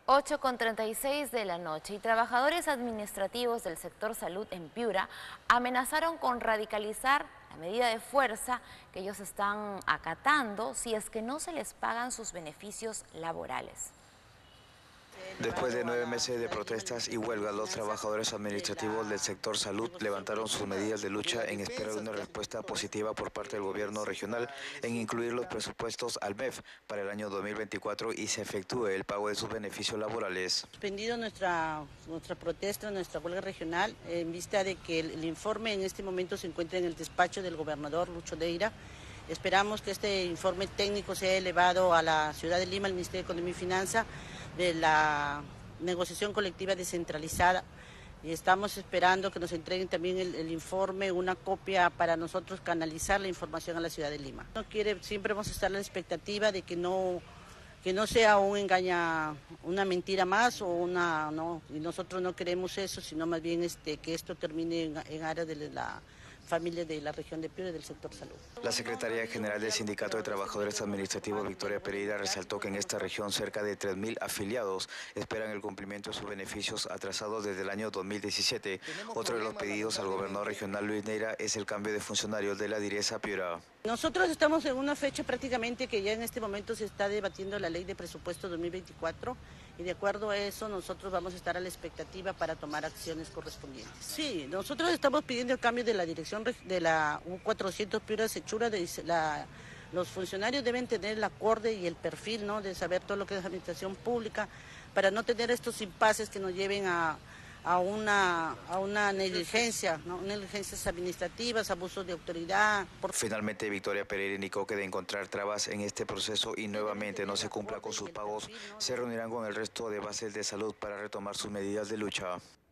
8:36 de la noche y trabajadores administrativos del sector salud en Piura amenazaron con radicalizar la medida de fuerza que ellos están acatando si es que no se les pagan sus beneficios laborales. Después de 9 meses de protestas y huelgas, los trabajadores administrativos del sector salud levantaron sus medidas de lucha en espera de una respuesta positiva por parte del gobierno regional en incluir los presupuestos al MEF para el año 2024 y se efectúe el pago de sus beneficios laborales. Suspendido nuestra protesta, nuestra huelga regional, en vista de que el informe en este momento se encuentra en el despacho del gobernador Lucho Deira. Esperamos que este informe técnico sea elevado a la ciudad de Lima, al Ministerio de Economía y Finanzas, de la negociación colectiva descentralizada. Y estamos esperando que nos entreguen también el informe, una copia para nosotros canalizar la información a la ciudad de Lima. Siempre vamos a estar a la expectativa de que no sea una mentira más y nosotros no queremos eso, sino más bien que esto termine en áreas de la familia de la región de Piura y del sector salud. La secretaria general del Sindicato de Trabajadores Administrativos, Victoria Pereira, resaltó que en esta región cerca de 3.000 afiliados esperan el cumplimiento de sus beneficios atrasados desde el año 2017. Otro de los pedidos al gobernador regional Luis Neira es el cambio de funcionarios de la Direza Piura. Nosotros estamos en una fecha prácticamente que ya en este momento se está debatiendo la ley de presupuesto 2024 y de acuerdo a eso nosotros vamos a estar a la expectativa para tomar acciones correspondientes. Sí, nosotros estamos pidiendo el cambio de la dirección de la U400 Piura Sechura. Los funcionarios deben tener el acorde y el perfil, ¿no?, de saber todo lo que es administración pública para no tener estos impases que nos lleven a una negligencia, ¿no?, negligencias administrativas, abusos de autoridad. Finalmente, Victoria Pereira indicó que de encontrar trabas en este proceso y nuevamente no se cumpla con sus pagos, se reunirán con el resto de bases de salud para retomar sus medidas de lucha.